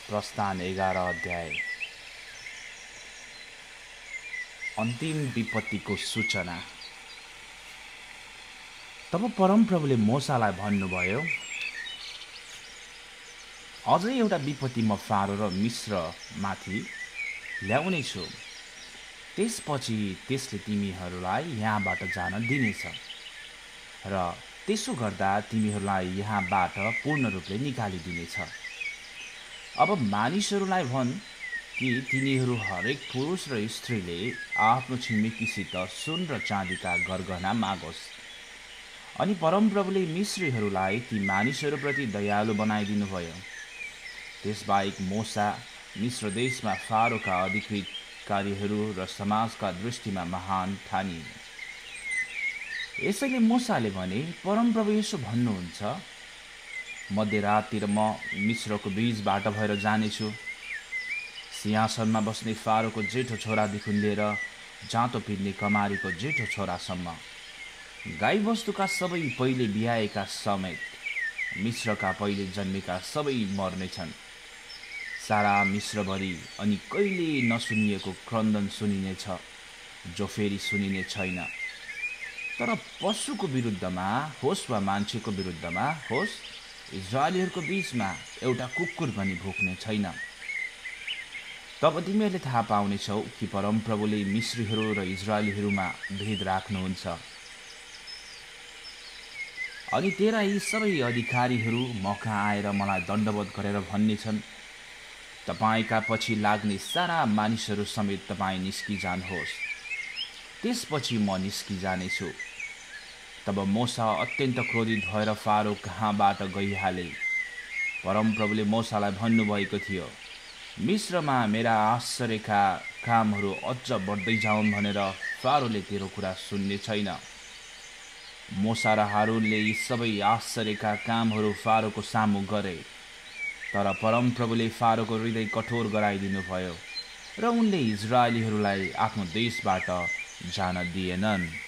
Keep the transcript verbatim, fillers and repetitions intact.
प्रस्थान एघार अध्याय। अन्तिम विपत्तिको सूचना। तब परमप्रभुले मोसालाई भन्नुभयो, अझै एउटा विपत्ति म फारो र मिस्रमाथि ल्याउनेछु। त्यसपछि त्यसले तिमीहरूलाई यहाँबाट जान दिनेछ र त्यसो गर्दा तिमीहरूलाई यहाँबाट पूर्ण रूपले निकालिदिनेछ। अब मानिसहरूलाई भन् कि तिनीहरू हरेक पुरुष र स्त्रीले आफ्नो छिमेकीसित सुन र चाँदीका गरगहना मागोस्। अनि परमप्रभुले मिश्रीहरूलाई ती मानिसहरूप्रति दयालु बनाइदिनुभयो। त्यसबाहेक मोसा मिश्र देशमा फारोका अधिकृतकारीहरू र समाजका दृष्टिमा महान ठानिए। यसैले मोसाले भने, परमप्रभु यसो भन्नुहुन्छ, मध्यराततिर म मिश्रको बीचबाट भएर जानेछु। सिंहासनमा बस्ने फारोको जेठो छोरादेखि लिएर जाँतो पिन्ने कमारीको जेठो छोरासम्म, गाईबस्तुका सबै पहिले बिहाएका समेत, मिश्रका पहिले जन्मेका सबै मर्नेछन्। सारा मिश्रभरि अनि कहिले नसुनिएको क्रन्दन सुनिनेछ, जो फेरि सुनिने छैन। तर पशुको विरुद्धमा होस् वा मान्छेको विरुद्धमा होस्, इजरायलीहरूको बीचमा एउटा कुकुर पनि भुक्ने छैन। तब तिमीहरूले थाहा पाउनेछौ कि परमप्रभुले मिश्रीहरू र इजरायलीहरूमा भेद राख्नुहुन्छ। अनि तेरा यी सबै अधिकारीहरू मकहाँ आएर मलाई दण्डवत गरेर भन्नेछन्, तपाईका पछि लाग्ने सारा मानिसहरू समेत तपाईँ निस्किजानुहोस्। त्यसपछि म निस्किजानेछु। तब मोसा अत्यन्त क्रोधित भएर फारो कहाँबाट गइहाले। परमप्रभुले मोसालाई भन्नुभएको थियो, मिश्रमा मेरा आश्चर्यका कामहरू अझ बढ्दै जाउन् भनेर फारोले तेरो कुरा सुन्ने छैन। मोसा र हारूनले यी सबै आश्चर्यका कामहरू फारोको सामु गरे। तर परमप्रभुले फारोको हृदय कठोर गराइदिनु भयो र उनले इजरायलीहरूलाई आफ्नो देशबाट जान दिएनन्।